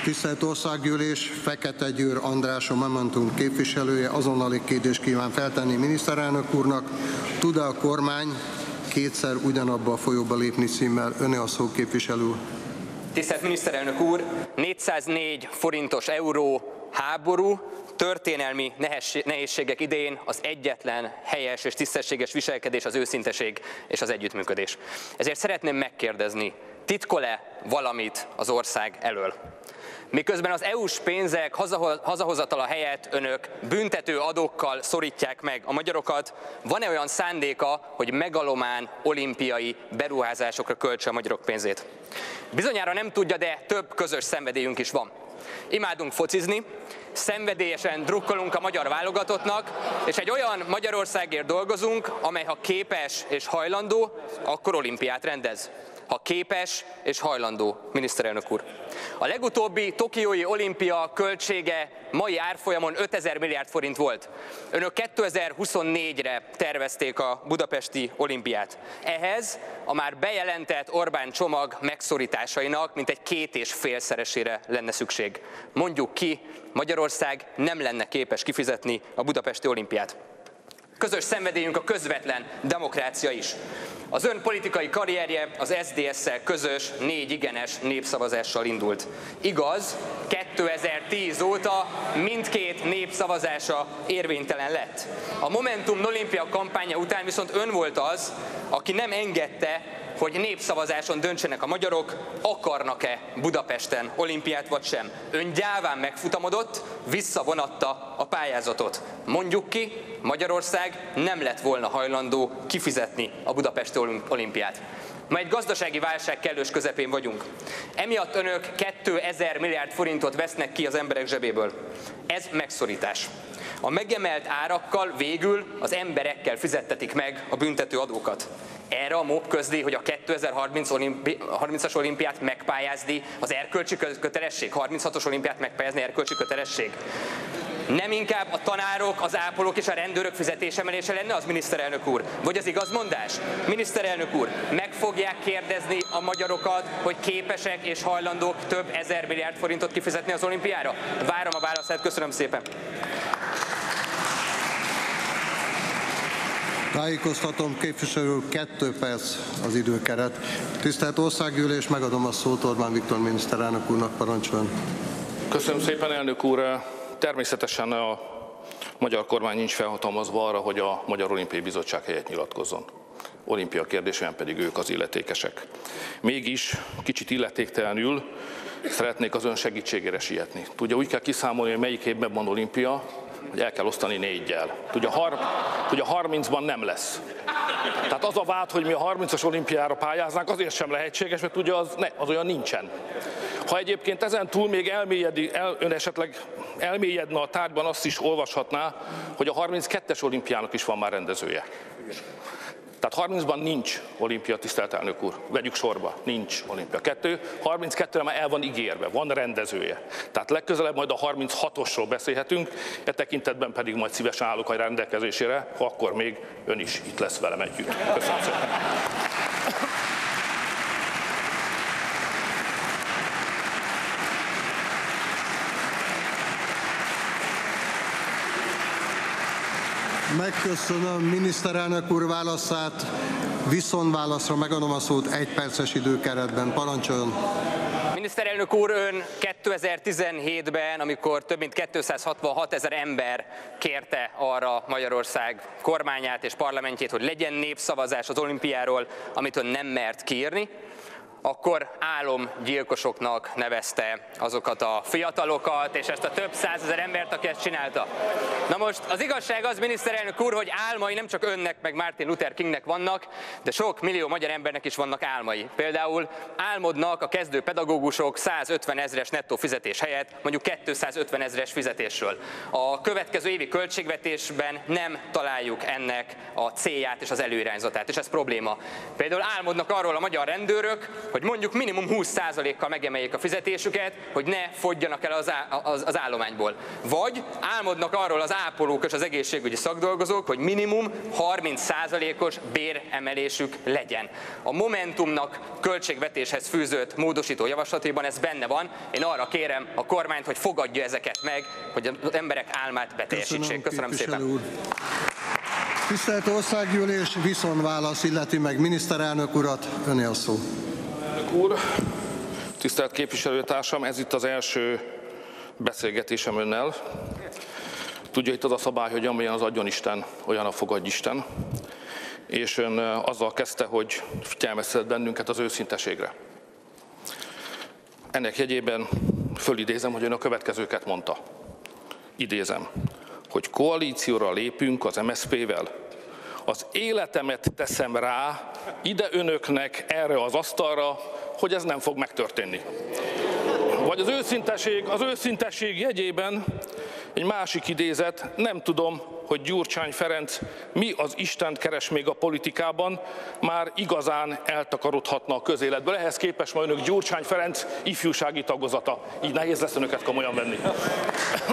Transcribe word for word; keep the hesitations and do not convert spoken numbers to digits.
Tisztelt Országgyűlés, Fekete Győr András, a Momentum képviselője azonnali kérdést kíván feltenni miniszterelnök úrnak. Tud-e a kormány kétszer ugyanabba a folyóba lépni címmel? Öné a szó, képviselő. Tisztelt miniszterelnök úr, négyszáznégy forintos euró, háború, történelmi nehézségek idején az egyetlen helyes és tisztességes viselkedés az őszinteség és az együttműködés. Ezért szeretném megkérdezni, titkol-e valamit az ország elől? Miközben az é u-s pénzek hazahozatala helyett önök büntető adókkal szorítják meg a magyarokat, van-e olyan szándéka, hogy megalomán olimpiai beruházásokra költse a magyarok pénzét? Bizonyára nem tudja, de több közös szenvedélyünk is van. Imádunk focizni, szenvedélyesen drukkolunk a magyar válogatottnak, és egy olyan Magyarországért dolgozunk, amely ha képes és hajlandó, akkor olimpiát rendez. Ha képes és hajlandó, miniszterelnök úr. A legutóbbi tokiói olimpia költsége mai árfolyamon ötezer milliárd forint volt. Önök kétezer-huszonnégyre tervezték a budapesti olimpiát. Ehhez a már bejelentett Orbán csomag megszorításainak mintegy két és félszeresére lenne szükség. Mondjuk ki, Magyarország nem lenne képes kifizetni a budapesti olimpiát. Közös szenvedélyünk a közvetlen demokrácia is. Az ön politikai karrierje az es zé dé es-szel közös négy igenes népszavazással indult. Igaz, kétezer-tíz óta mindkét népszavazása érvénytelen lett. A Momentum olimpia kampánya után viszont ön volt az, aki nem engedte, hogy népszavazáson döntsenek a magyarok, akarnak-e Budapesten olimpiát vagy sem. Ön gyáván megfutamodott, visszavonatta a pályázatot. Mondjuk ki, Magyarország nem lett volna hajlandó kifizetni a budapesti olimpiát. Ma egy gazdasági válság kellős közepén vagyunk. Emiatt önök kétezer milliárd forintot vesznek ki az emberek zsebéből. Ez megszorítás. A megemelt árakkal végül az emberekkel fizettetik meg a büntető adókat. Erre a MOP közli, hogy a kétezer-harmincas olimpiát megpályázni az erkölcsi kötelesség, harminchatos olimpiát megpályázni erkölcsi kötelesség. Nem inkább a tanárok, az ápolók és a rendőrök fizetésemelése lenne az, miniszterelnök úr? Vagy az igazmondás? Miniszterelnök úr, meg fogják kérdezni a magyarokat, hogy képesek és hajlandók több ezer milliárd forintot kifizetni az olimpiára? Várom a válaszát, köszönöm szépen. Tájékoztatom, képviselő, kettő perc az időkeret. Tisztelt Országgyűlés, megadom a szót Orbán Viktor miniszterelnök úrnak, parancsoljon. Köszönöm szépen, elnök úr. Természetesen a magyar kormány nincs felhatalmazva arra, hogy a Magyar Olimpiai Bizottság helyett nyilatkozzon. Olimpia kérdésében pedig ők az illetékesek. Mégis kicsit illetéktelenül szeretnék az ön segítségére sietni. Tudja, úgy kell kiszámolni, hogy melyik évben van olimpia, hogy el kell osztani négyel. Tudja, har tudja, harmincban nem lesz. Tehát az a vád, hogy mi a harmincas olimpiára pályáznánk, azért sem lehetséges, mert ugye az, ne, az olyan nincsen. Ha egyébként ezen túl még elmélyedi, el, ön esetleg elmélyedne a tárgyban, azt is olvashatná, hogy a harminckettes olimpiának is van már rendezője. Tehát harmincban nincs olimpia, tisztelt elnök úr. Vegyük sorba, nincs olimpia. Kettő, harminckettőre már el van ígérve, van rendezője. Tehát legközelebb majd a harminchatosról beszélhetünk, e tekintetben pedig majd szívesen állok a rendelkezésére, ha akkor még ön is itt lesz velem együtt. Köszönöm szépen. Megköszönöm miniszterelnök úr válaszát. Viszonválaszra megadom a szót egy perces időkeretben. Parancsoljon! Miniszterelnök úr, ön kétezer-tizenhétben, amikor több mint kétszázhatvanhat ezer ember kérte arra Magyarország kormányát és parlamentjét, hogy legyen népszavazás az olimpiáról, amit ön nem mert kiírni, akkor álomgyilkosoknak nevezte azokat a fiatalokat és ezt a több százezer embert, aki ezt csinálta. Na most az igazság az, miniszterelnök úr, hogy álmai nem csak önnek, meg Martin Luther Kingnek vannak, de sok millió magyar embernek is vannak álmai. Például álmodnak a kezdő pedagógusok százötven ezres nettó fizetés helyett mondjuk kétszázötven ezres fizetésről. A következő évi költségvetésben nem találjuk ennek a célját és az előirányzatát, és ez probléma. Például álmodnak arról a magyar rendőrök, hogy mondjuk minimum húsz százalékkal megemeljék a fizetésüket, hogy ne fogjanak el az, á, az, az állományból. Vagy álmodnak arról az ápolók és az egészségügyi szakdolgozók, hogy minimum harminc százalékos béremelésük legyen. A Momentumnak költségvetéshez fűzött módosító javaslatében ez benne van. Én arra kérem a kormányt, hogy fogadja ezeket meg, hogy az emberek álmát beteljesítsék. Köszönöm, Köszönöm szépen. Úr. Tisztelt Országgyűlés, viszonválasz illeti meg miniszterelnök urat, öné a szó. Elnök úr, tisztelt képviselőtársam, ez itt az első beszélgetésem önnel. Tudja, itt az a szabály, hogy amilyen az adjon Isten, olyan a fogadj Isten. És ön azzal kezdte, hogy figyelmeztetett bennünket az őszinteségre. Ennek jegyében fölidézem, hogy ön a következőket mondta. Idézem, hogy koalícióra lépünk az em es zé pé-vel. Az életemet teszem rá ide önöknek, erre az asztalra, hogy ez nem fog megtörténni. Vagy az őszinteség, az őszinteség jegyében egy másik idézet, nem tudom, hogy Gyurcsány Ferenc mi az Istent keres még a politikában, már igazán eltakarodhatna a közéletből. Ehhez képest ma önök Gyurcsány Ferenc ifjúsági tagozata. Így nehéz lesz önöket komolyan venni.